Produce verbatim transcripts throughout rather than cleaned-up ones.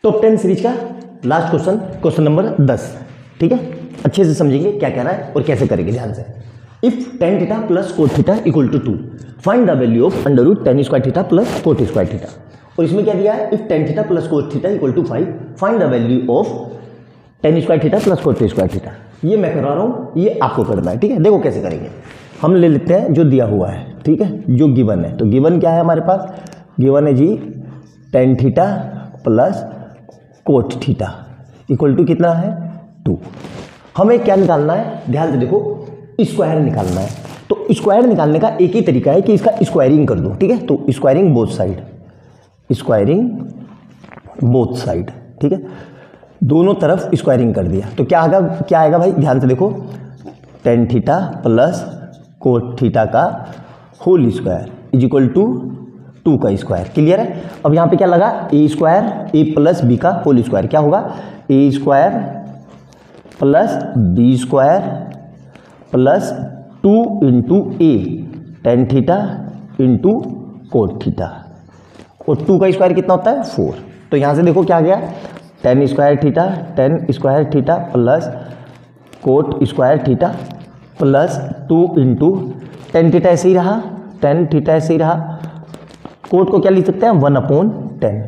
Top ten series का last question, question number दस। ठीक है, अच्छे से समझेंगे क्या कह रहा है और कैसे करेंगे ध्यान से। If tan theta plus cot theta equal to two, find the value of under root tan square theta plus cot square theta. और इसमें क्या दिया है, if tan theta plus cot theta equal to five, find the value of tan square theta plus cot square theta. ये मैं करा रहा हूँ, ये आपको करना है। ठीक है, देखो कैसे करेंगे। हम ले लेते हैं जो दिया हुआ है, ठीक है, जो गिवन है। तो गिवन क्या है हमारे पास, गिवन है जी tan theta plus cot theta equal to कितना है, टू। हमें क्या निकालना है, ध्यान से देखो, स्क्वायर निकालना है। तो स्क्वायर निकालने का एक ही तरीका है कि इसका स्क्वायरिंग कर दो। ठीक है, तो squaring both side, squaring both side. ठीक है, दोनों तरफ स्क्वायरिंग कर दिया तो क्या आएगा, क्या आएगा भाई, ध्यान से देखो, tan theta plus cot theta का whole square is equal to two का स्क्वायर। क्लियर है। अब यहाँ पे क्या लगा, A square, A plus B का होल स्क्वायर क्या होगा, A square plus B square plus two into A tan theta into cot theta. और टू का स्क्वायर कितना होता है, फोर। तो यहाँ से देखो क्या आ गया, tan square theta, tan square theta plus cot square theta plus two into tan theta ऐसे ही रहा, टेन थीटा ऐसे ही रहा। कोट को क्या लिख सकते हैं, one upon tan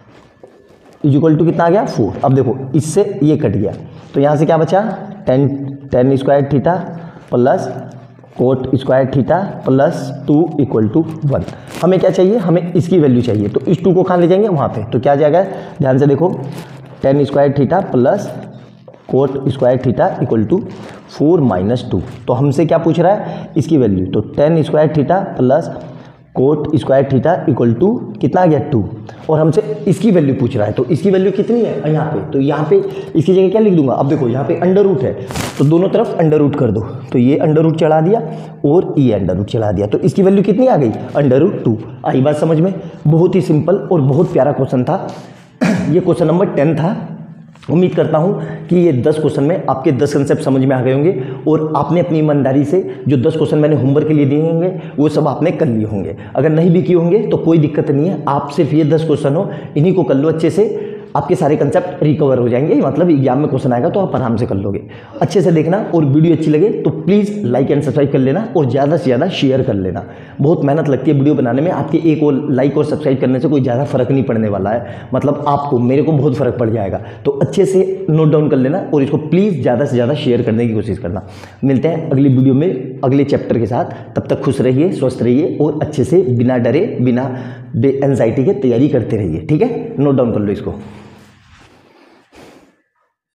is equal to कितना आ गया, फोर। अब देखो इससे ये कट गया तो यहाँ से क्या बचा, tan tan square theta plus cot square theta plus two equal to two. One क्या चाहिए, हमें इसकी वैल्यू चाहिए। तो इस टू को कहाँ ले जाएंगे, वहाँ पे। तो क्या जाएगा, ध्यान से देखो, tan square theta plus cot square theta equal to four minus two. तो हमसे क्या पूछ रहा है, इसकी वैल्यू। तो tan square theta plus cot square theta equal to कितना आ गया, टू। और हमसे इसकी वैल्यू पूछ रहा है। तो इसकी वैल्यू कितनी है यहाँ पे, तो यहाँ पे इसकी जगह क्या लिख दूंगा, अब देखो यहाँ पे अंडर रूट है तो दोनों तरफ अंडर रूट कर दो। तो ये अंडर रूट चढ़ा दिया और ये अंडर रूट चढ़ा दिया। तो इसकी वैल्यू कितनी आ गई, अंडर रूट टू। आई बात समझ में। बहुत ही सिंपल और बहुत प्यारा क्वेश्चन था। ये क्वेश्चन नंबर टेन था। उम्मीद करता हूँ कि ये दस क्वेश्चन में आपके दस कंसेप्ट समझ में आ गए होंगे और आपने अपनी ईमानदारी से जो दस क्वेश्चन मैंने होमवर्क के लिए दिए होंगे वो सब आपने कर लिए होंगे। अगर नहीं भी किए होंगे तो कोई दिक्कत नहीं है, आप सिर्फ ये दस क्वेश्चन हो इन्हीं को कर लो अच्छे से, आपके सारे कंसेप्ट रिकवर हो जाएंगे। मतलब एग्जाम में क्वेश्चन आएगा तो आप आराम से कर लोगे। अच्छे से देखना और वीडियो अच्छी लगे तो प्लीज़ लाइक एंड सब्सक्राइब कर लेना और ज़्यादा से ज़्यादा शेयर कर लेना। बहुत मेहनत लगती है वीडियो बनाने में, आपके एक और लाइक और सब्सक्राइब करने से कोई ज़्यादा फर्क नहीं पड़ने वाला है। मतलब आपको, मेरे को बहुत फ़र्क पड़ जाएगा। तो अच्छे से नोट डाउन कर लेना और इसको प्लीज़ ज़्यादा से ज़्यादा शेयर करने की कोशिश करना। मिलते हैं अगली वीडियो में अगले चैप्टर के साथ। तब तक खुश रहिए, स्वस्थ रहिए और अच्छे से बिना डरे, बिना बे एंजाइटी के तैयारी करते रहिए। ठीक है, नोट डाउन कर लो इसको।